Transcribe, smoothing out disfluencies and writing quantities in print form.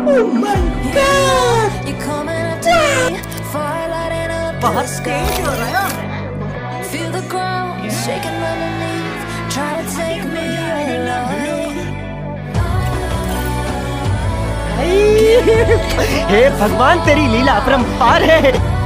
बहुत तेज हो रहा है। हे भगवान, तेरी लीला अपरंपार है।